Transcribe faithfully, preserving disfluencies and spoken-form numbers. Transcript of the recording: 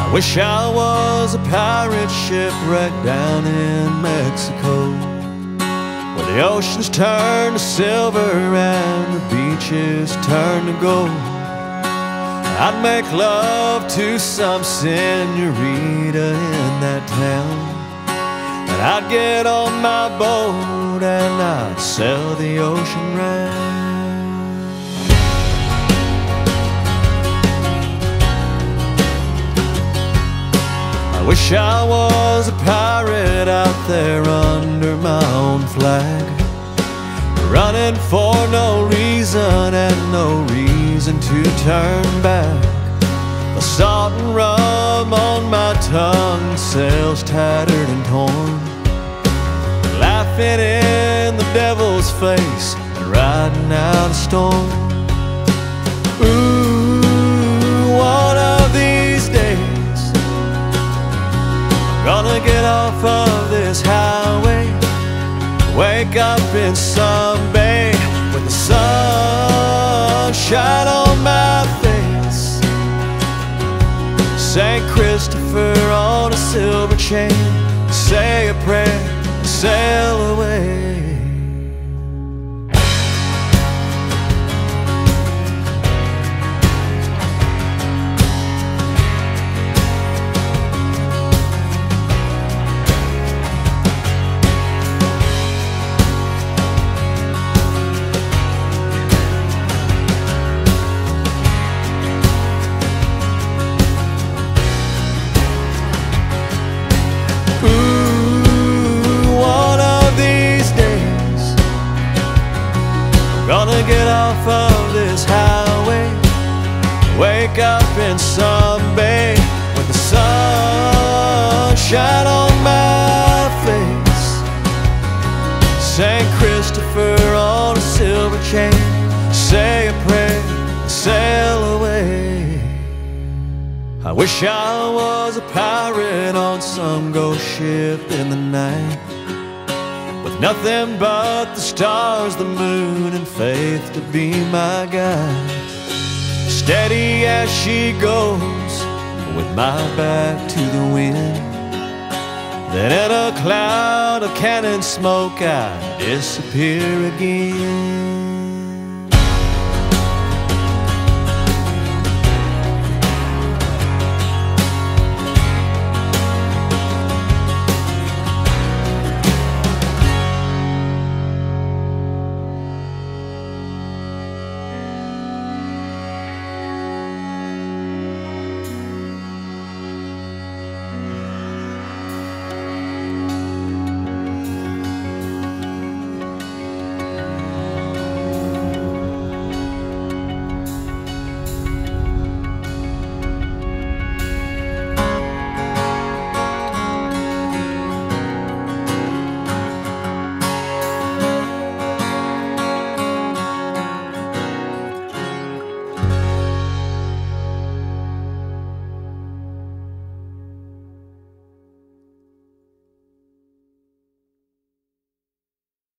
Wish I was a pirate shipwrecked down in Mexico, where the oceans turn to silver and the beaches turn to gold. I'd make love to some senorita in that town, and I'd get on my boat and I'd sail the ocean round. I wish I was a pirate out there under my own flag, running for no reason and no reason to turn back. The salt and rum on my tongue, sails tattered and torn, laughing in the devil's face and riding out a storm. Ooh, one of these days gonna get off of this highway, wake up in some bay with the sunshine on my face, Saint Christopher on a silver chain, say a prayer, sail away. Gonna get off of this highway, wake up in some bay with the sunshine on my face, Saint Christopher on a silver chain, say a prayer, sail away. I wish I was a pirate on some ghost ship in the night, nothing but the stars, the moon, and faith to be my guide. Steady as she goes, with my back to the wind. Then in a cloud of cannon smoke I disappear again.